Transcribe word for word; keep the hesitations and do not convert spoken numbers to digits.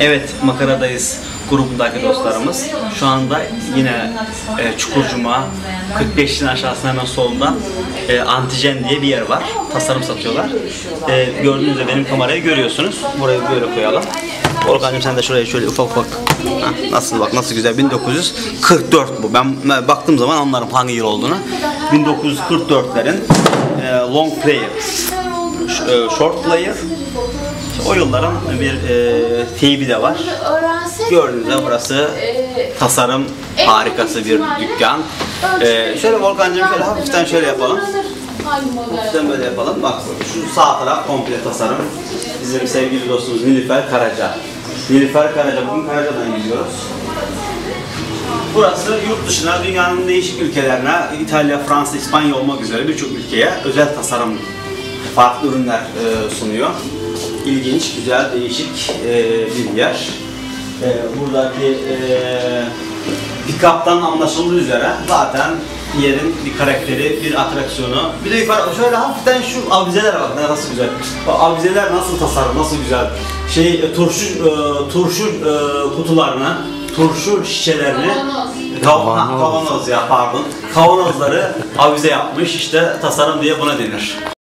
Evet, Makaradayız grubundaki dostlarımız. Şu anda yine e, Çukurcuma kırk beşin aşağısında hemen solda e, Antijen diye bir yer var. Tasarım satıyorlar. E, gördüğünüz gibi benim kamerayı görüyorsunuz. Burayı böyle koyalım. Volkan'cığım sen de şuraya şöyle ufak ufak. Ha, nasıl bak nasıl güzel. bin dokuz yüz kırk dört bu. Ben baktığım zaman anlarım hangi yıl olduğunu. bin dokuz yüz kırk dörtlerin e, long player, e, short player. O yılların bir e, teybi de var. Gördüğünüz gibi burası tasarım harikası bir dükkan. E, şöyle Volkan'cığım şöyle hafiften şöyle yapalım. Hafiften böyle yapalım. Bak şu sağ taraf komple tasarım. Bizim sevgili dostumuz Nilüfer Karaca. Nilüfer Karaca, bugün Karaca'dan gidiyoruz. Burası yurt dışına, dünyanın değişik ülkelerine, İtalya, Fransa, İspanya olmak üzere birçok ülkeye özel tasarım, farklı ürünler e, sunuyor. İlginç, güzel, değişik e, bir yer. E, buradaki e, pick-up'tan anlaşıldığı üzere zaten yerin bir karakteri, bir atraksiyonu. Bir de yukarı şöyle hafiften şu avizeler bak nasıl güzel. Bak, avizeler nasıl tasarım, nasıl güzel. Şey turşu e, turşu e, kutularını, turşu şişelerini kavanoz. kavanoz ya pardon. Kavanozları avize yapmış, işte tasarım diye buna denir.